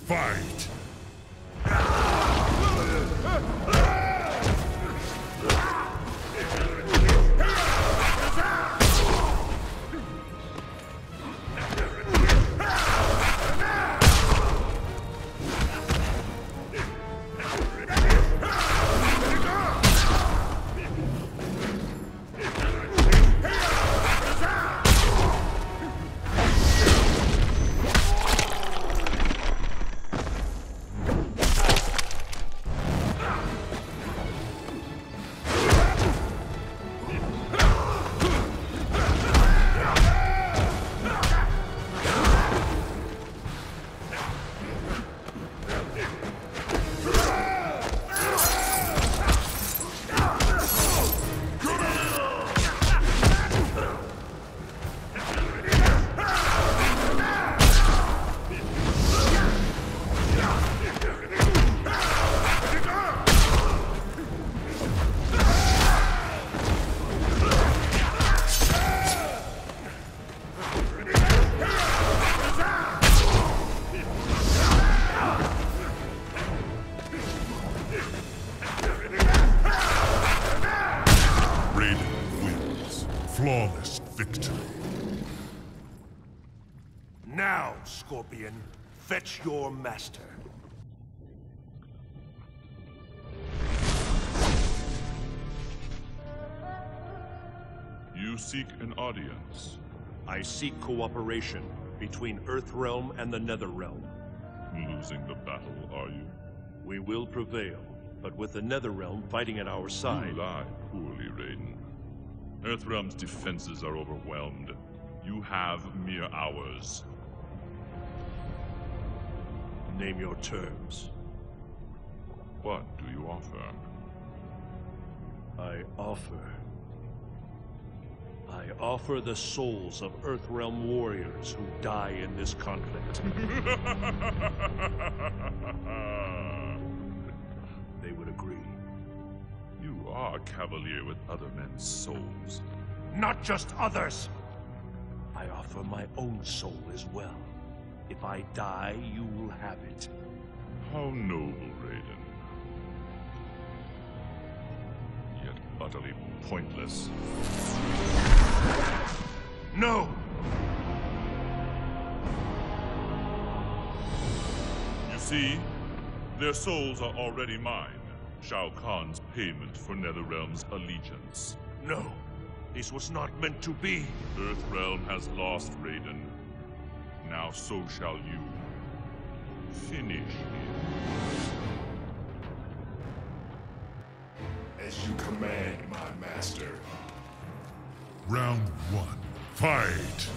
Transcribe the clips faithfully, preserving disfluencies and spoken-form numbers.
Fight! Flawless victory. Now, Scorpion, fetch your master. You seek an audience. I seek cooperation between Earthrealm and the Netherrealm. Losing the battle, are you? We will prevail, but with the Netherrealm fighting at our side. You lie poorly, Raiden. Earthrealm's defenses are overwhelmed. You have mere hours. Name your terms. What do you offer? I offer... I offer the souls of Earthrealm warriors who die in this conflict. They would agree. You are cavalier with other men's souls. Not just others! I offer my own soul as well. If I die, you will have it. How noble, Raiden. Yet utterly pointless. No! You see, their souls are already mine. Shao Kahn's payment for Netherrealm's allegiance. No, this was not meant to be. Earthrealm has lost Raiden. Now so shall you. Finish him. As you command, my master. Round one. Fight!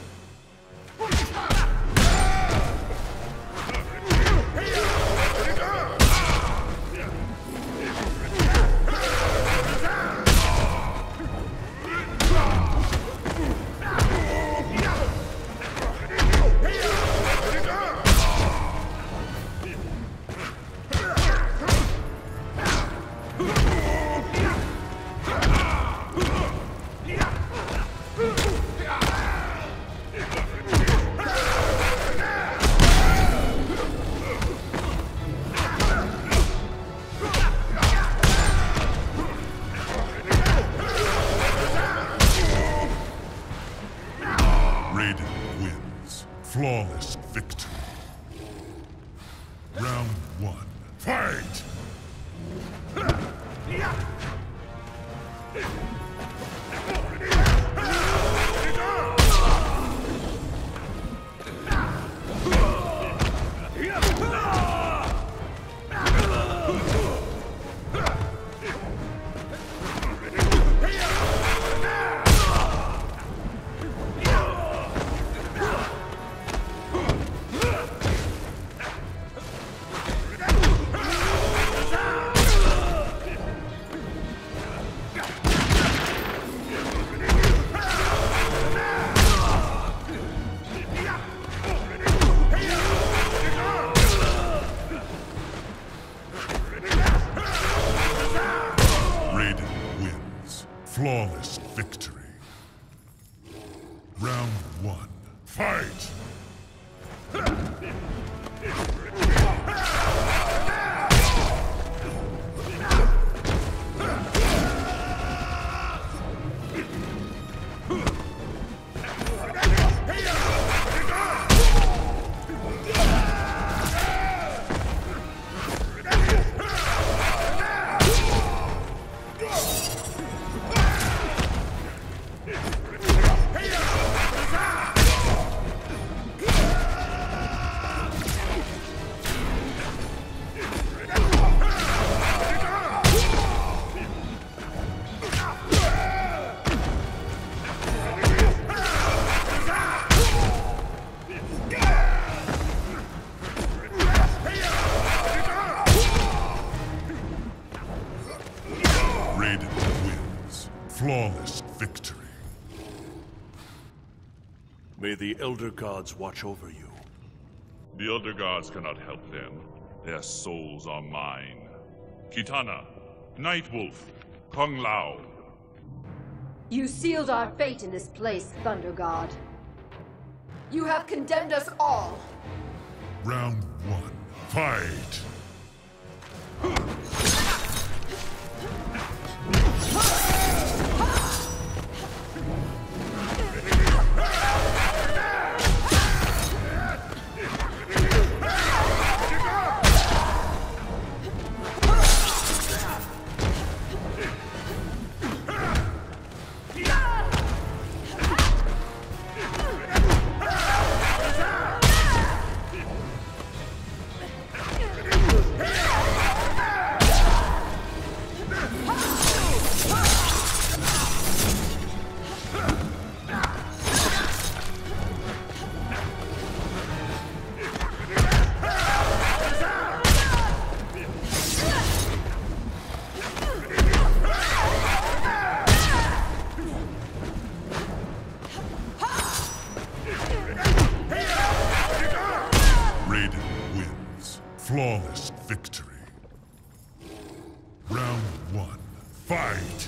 Raiden wins. Flawless victory. Round one. Fight! Flawless victory. Round one. Fight! May the Elder Gods watch over you. The Elder Gods cannot help them. Their souls are mine. Kitana, Nightwolf, Kung Lao. You sealed our fate in this place, Thunder God. You have condemned us all. Round one. Fight! Flawless victory. Round one. Fight!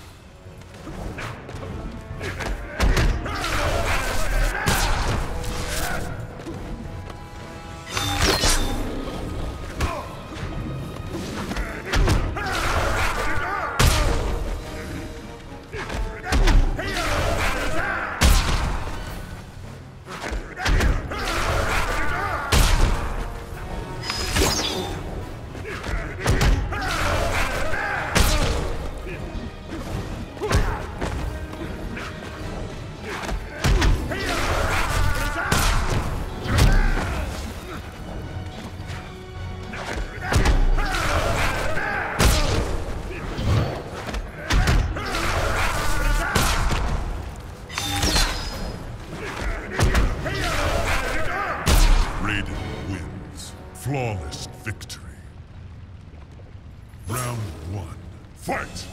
Flawless victory. Round one. Fight!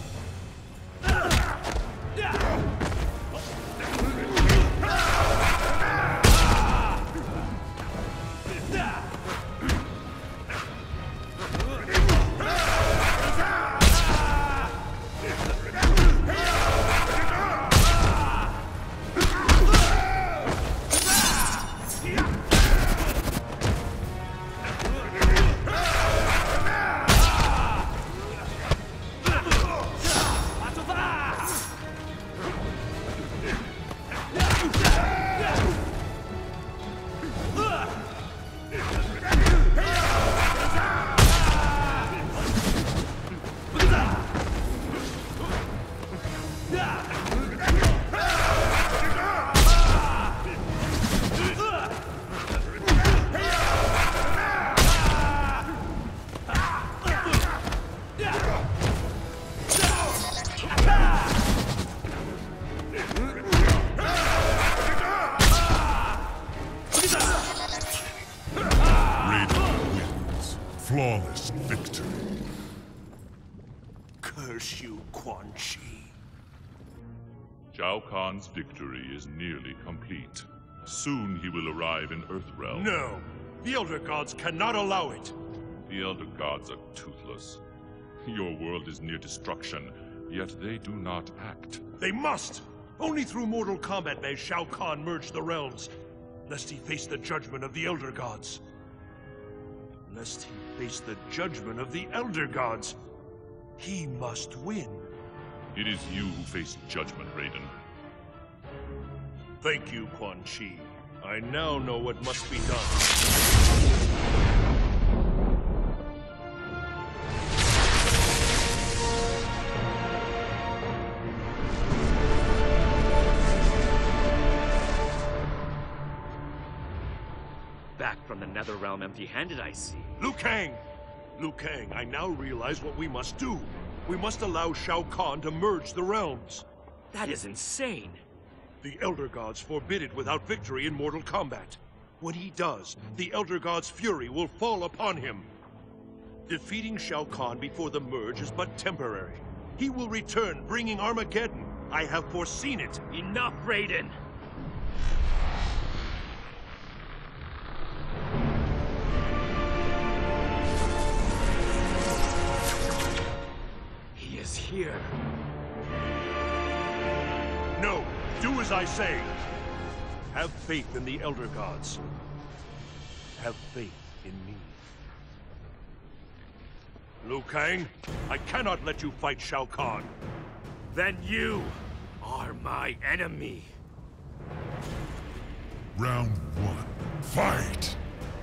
Flawless victory. Curse you, Quan Chi. Shao Kahn's victory is nearly complete. Soon he will arrive in Earthrealm. No! The Elder Gods cannot allow it! The Elder Gods are toothless. Your world is near destruction, yet they do not act. They must! Only through mortal combat may Shao Kahn merge the realms, lest he face the judgment of the Elder Gods. Lest he face the judgment of the Elder Gods. He must win. It is you who face judgment, Raiden. Thank you, Quan Chi. I now know what must be done. Back from the Netherrealm empty-handed, I see. Liu Kang! Liu Kang, I now realize what we must do. We must allow Shao Kahn to merge the realms. That is insane. The Elder Gods forbid it without victory in mortal combat. When he does, the Elder Gods' fury will fall upon him. Defeating Shao Kahn before the merge is but temporary. He will return, bringing Armageddon. I have foreseen it. Enough, Raiden! as I say. Have faith in the Elder Gods. Have faith in me. Liu Kang, I cannot let you fight Shao Kahn. Then you are my enemy. Round one. Fight!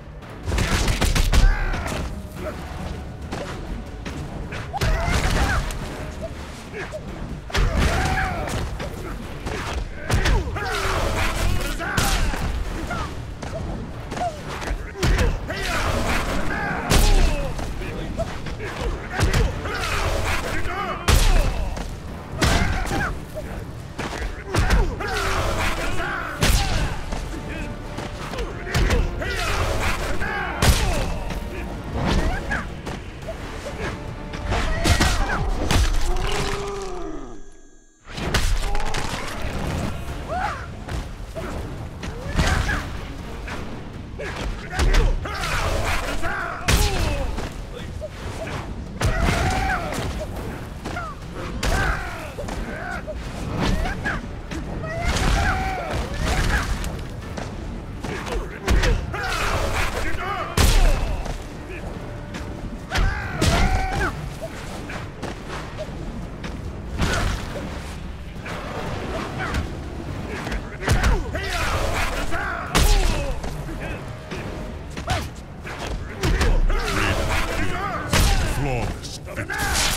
Flawless victory.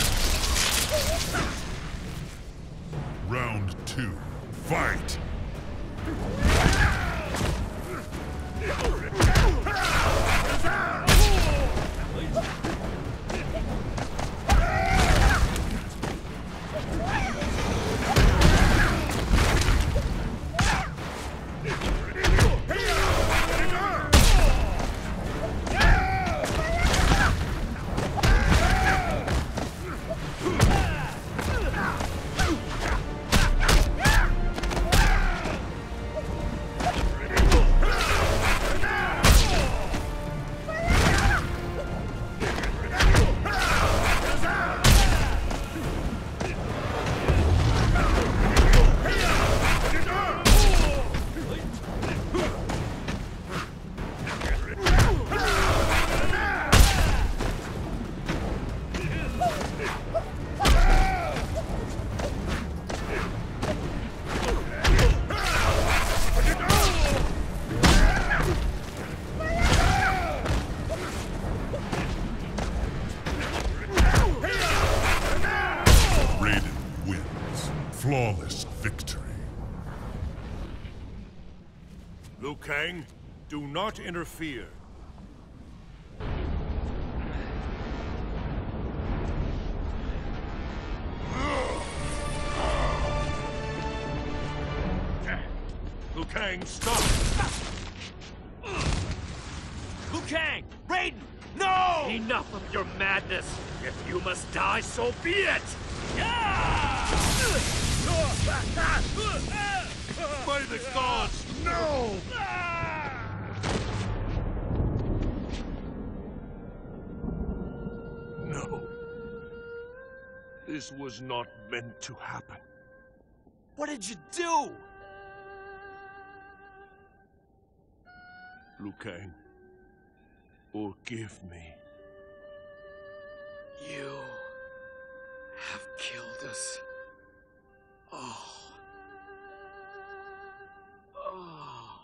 Round two. Fight! Flawless victory. Liu Kang, do not interfere. Liu Kang, stop! Liu Kang! Raiden! No! Enough of your madness! If you must die, so be it! By the gods, no! No. This was not meant to happen. What did you do? Liu Kang, forgive me. You have killed us. Oh. Oh.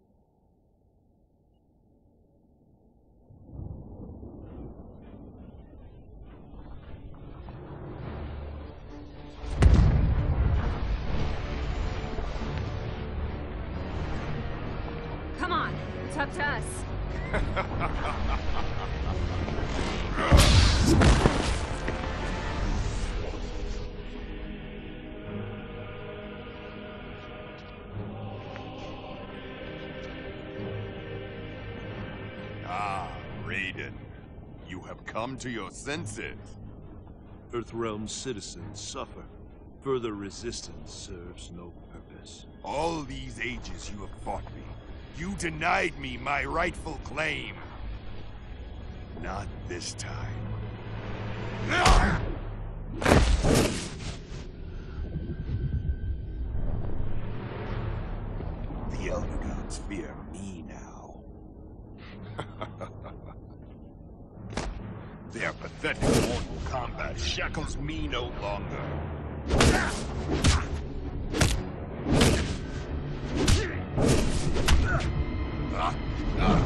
Come on, it's up to us. Ah, Raiden. You have come to your senses. Earthrealm citizens suffer. Further resistance serves no purpose. All these ages you have fought me. You denied me my rightful claim. Not this time. fear me now. Their pathetic mortal combat shackles me no longer. Ah, ah.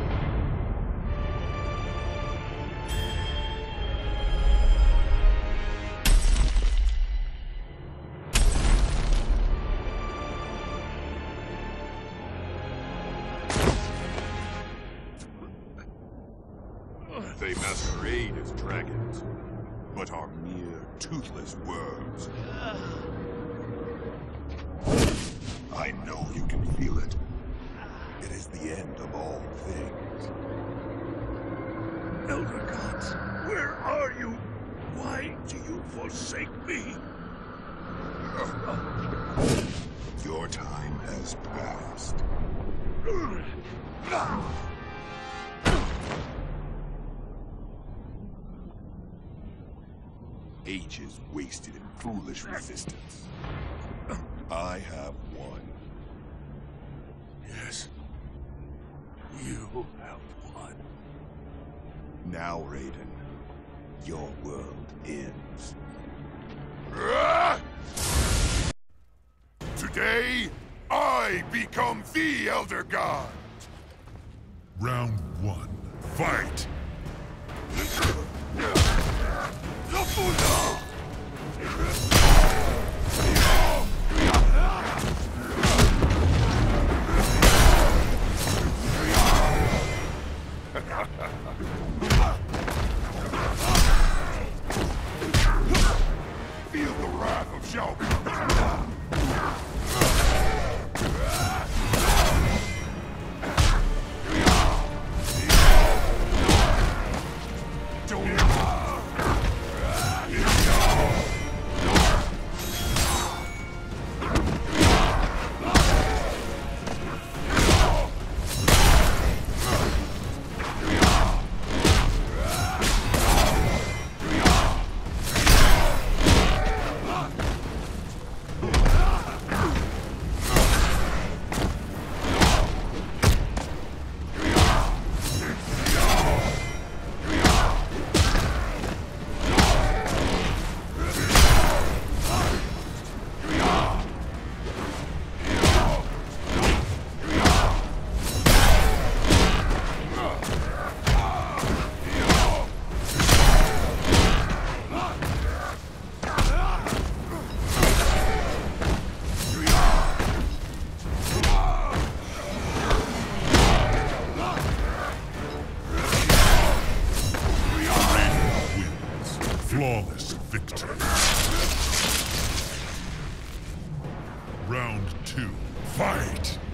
They masquerade as dragons, but are mere toothless worms. I know you can feel it. It is the end of all things. Elder Gods, where are you? Why do you forsake me? Your time has passed. Ages wasted in foolish resistance. I have won. Yes. You have won. Now, Raiden, your world ends. Today, I become the Elder God! Round one. Fight! Feel the wrath of Shao Kahn. Flawless victory. Round two. Fight!